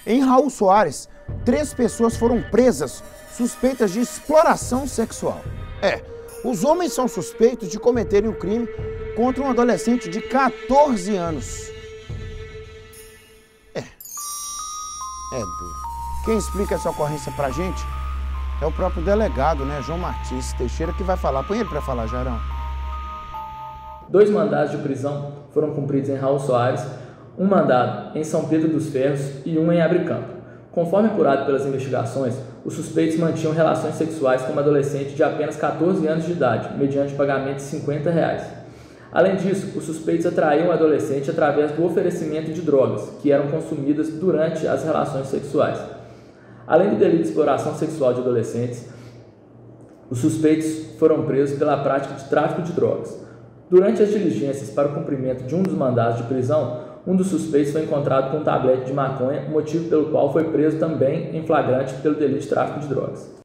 Em Raul Soares, 3 pessoas foram presas suspeitas de exploração sexual. Os homens são suspeitos de cometerem um crime contra um adolescente de 14 anos. É duro. Quem explica essa ocorrência pra gente é o próprio delegado, né, João Martins Teixeira, que vai falar. Põe ele pra falar, Jairão. 2 mandados de prisão foram cumpridos em Raul Soares, um mandado em São Pedro dos Ferros e um em Abricampo. Conforme apurado pelas investigações, os suspeitos mantinham relações sexuais com uma adolescente de apenas 14 anos de idade, mediante pagamento de R$50. Além disso, os suspeitos atraíam o adolescente através do oferecimento de drogas, que eram consumidas durante as relações sexuais. Além do delito de exploração sexual de adolescentes, os suspeitos foram presos pela prática de tráfico de drogas. Durante as diligências para o cumprimento de um dos mandados de prisão, um dos suspeitos foi encontrado com um tablete de maconha, motivo pelo qual foi preso também em flagrante pelo delito de tráfico de drogas.